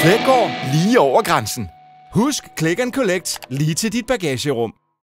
Fleggaard lige over grænsen. Husk Click and Collect lige til dit bagagerum.